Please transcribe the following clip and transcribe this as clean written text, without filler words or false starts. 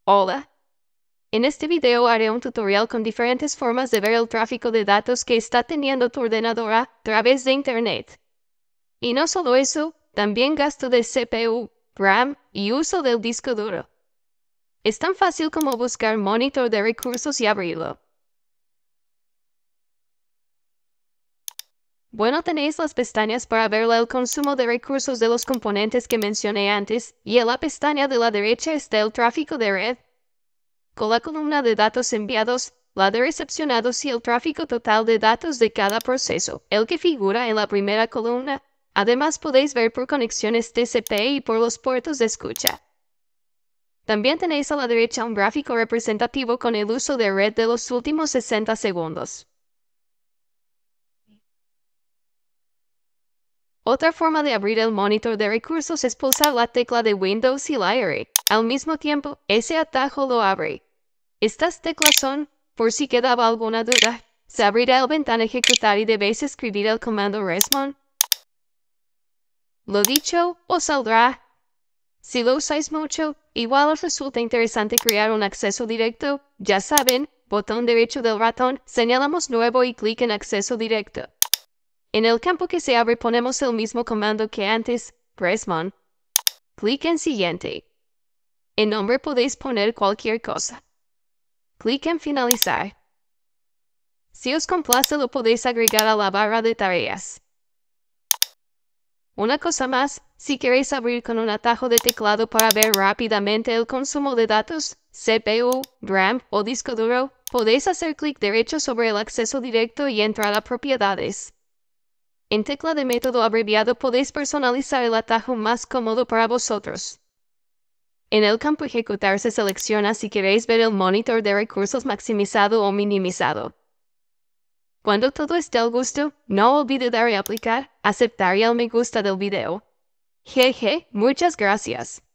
Hola. En este video haré un tutorial con diferentes formas de ver el tráfico de datos que está teniendo tu ordenador a través de Internet. Y no solo eso, también gasto de CPU, RAM y uso del disco duro. Es tan fácil como buscar Monitor de Recursos y abrirlo. Bueno, tenéis las pestañas para ver el consumo de recursos de los componentes que mencioné antes, y en la pestaña de la derecha está el tráfico de red, con la columna de datos enviados, la de recepcionados y el tráfico total de datos de cada proceso, el que figura en la primera columna. Además podéis ver por conexiones TCP y por los puertos de escucha. También tenéis a la derecha un gráfico representativo con el uso de red de los últimos 60 segundos. Otra forma de abrir el monitor de recursos es pulsar la tecla de Windows y la R. Al mismo tiempo, ese atajo lo abre. Estas teclas son, por si quedaba alguna duda, se abrirá la ventana ejecutar y debéis escribir el comando resmon. Lo dicho, os saldrá. Si lo usáis mucho, igual os resulta interesante crear un acceso directo, ya saben, botón derecho del ratón, señalamos nuevo y clic en acceso directo. En el campo que se abre ponemos el mismo comando que antes, resmon. Clic en siguiente. En nombre podéis poner cualquier cosa. Clic en finalizar. Si os complace lo podéis agregar a la barra de tareas. Una cosa más, si queréis abrir con un atajo de teclado para ver rápidamente el consumo de datos, CPU, RAM o disco duro, podéis hacer clic derecho sobre el acceso directo y entrar a propiedades. En tecla de método abreviado podéis personalizar el atajo más cómodo para vosotros. En el campo ejecutar se selecciona si queréis ver el monitor de recursos maximizado o minimizado. Cuando todo esté al gusto, no olvide dar a aplicar, aceptar y al me gusta del video. Jeje, muchas gracias.